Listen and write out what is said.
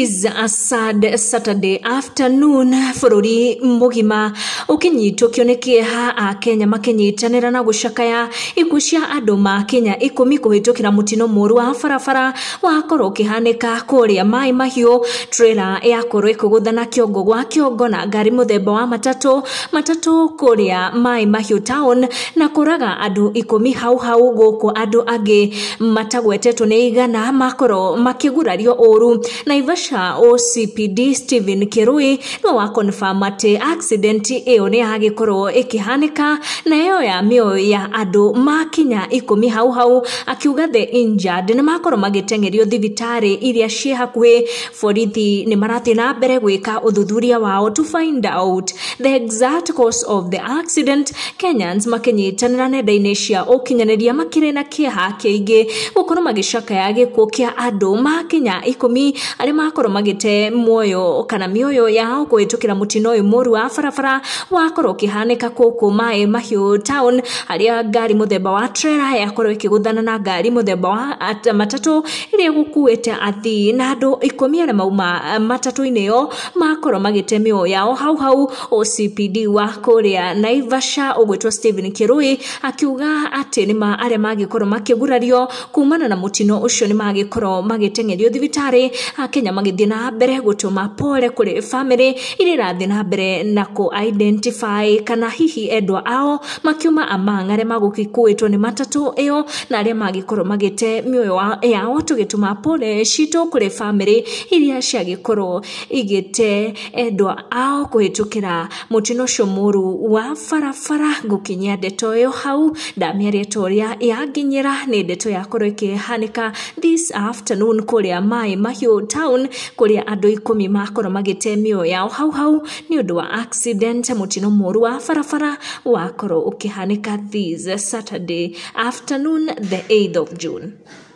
This a sad Saturday afternoon fururi mugima ukinyitwo kionekeha a Kenya makinyitanira na gucakaya ikucia andu ma Kenya 10 kuhitukira mutino moru wa farafara wakorwo kihanika kuria mai mahiu trailer yakorwo ikuguthana kiongo gwa kiongo na ngari muthemba wa matatu kuria mai mahiu town na kuraga andu 10 hau guku andu angi matagwetetwo ni igana makorwo makigurario oru Naivasha OCPD Stephen Kirui no wa confirm ati accident iyo ni hagikorwo ikihanika na iyo ya mioyo ya andu ma Kenya 10 hau akiuga the injured ni makorwo magitengerio thibitari iria cie hakuhi borithi ni marathi na mbere gwika uthuthuria wao to find out the exact cause of the accident. Kenyans makinyitanira nenda-ini cia ukinyaniria makire na kieha kiingi gukorwo magicakaya gikuo kia andu ma Kenya 10 ari makorwo magite muoyo kana mioyo yao kuhitukira mutino uyu moru wa farafara wakorwo kihanika kuku mai mahiu town aria ngari muthemba wa trailer yakorwo ikiguthana na ngari muthemba wa matatu iria gukuite athii na andu 10 aria mauma matatu-ini yo makorwo magite mioyo yao hau OCPD wa kuria Naivasha ugwitwa Stephen Kirui akiuga ati ni aria magikorwo makigurario kumana na mutino ucio ni magikorwo magitengerio thibitari Kenya magithie na mbere gutuma pole kuri family iria rathi na mbere na ku identify kana hihi endwa ao makiuma amangare magukikuitwo ni matatu iyo na aria magikorwo magite mioyo yao tugituma pole shito kuri family iria ciagikorwo igite endwa ao kuhitukira mutino ucio moru wa farafara gukinyia ndeto yo hau ndamiaria toria yaginyira ni ndeto yakorwo ikihanika this afternoon kuria mai mahiu town kuria andu 10 makorwo magite mioyo yao hau ni undu wa accident mutino moru wa farafara wakorwo ukihanika this Saturday afternoon the 8th of June.